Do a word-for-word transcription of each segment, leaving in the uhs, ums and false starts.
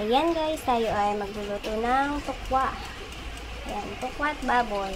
Ayan guys, tayo ay magluluto ng tukwa. Ayan, tukwa at baboy.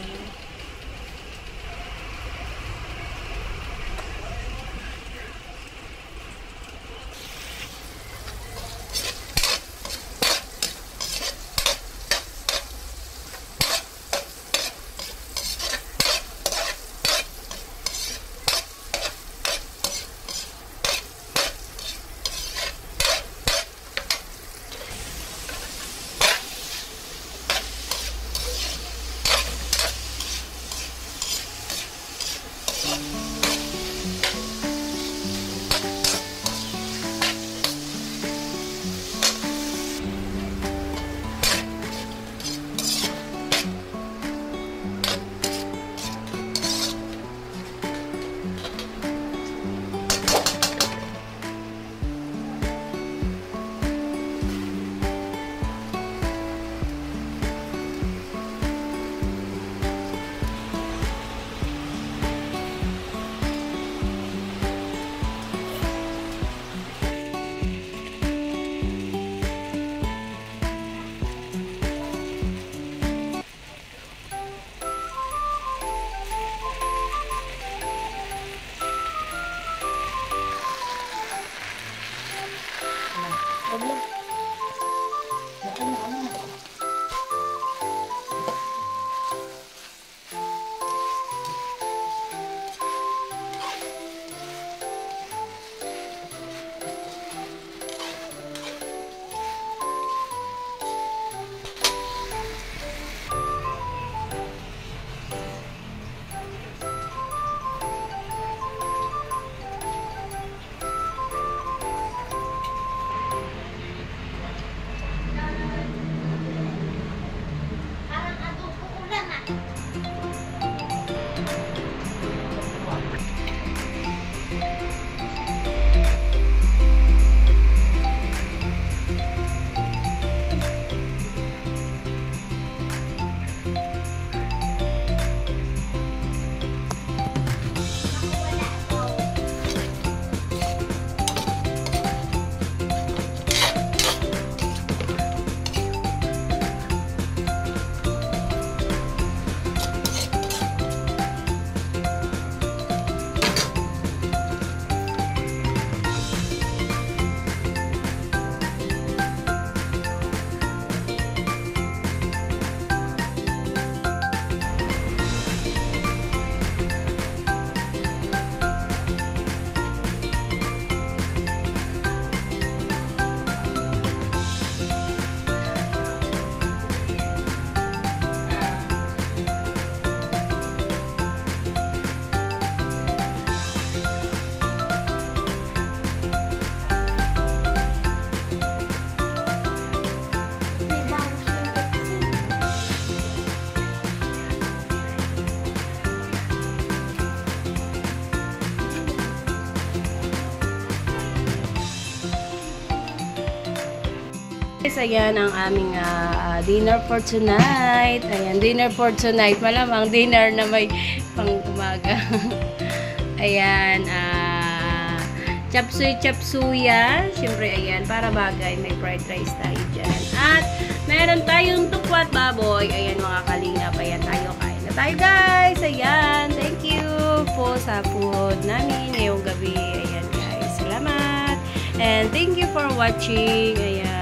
Guys, ayan ang aming uh, dinner for tonight. Ayan, dinner for tonight. Malamang dinner na may pang umaga. Ayan, uh, chapsuy chapsuya. Siyempre, ayan, para bagay, may fried rice tayo dyan. At meron tayong tukwa at baboy. Ayan, mga kalingap. Ayan, tayo kain na tayo, guys. Ayan, thank you po sa food namin ngayong gabi. Ayan, guys, salamat. And thank you for watching. Ayan.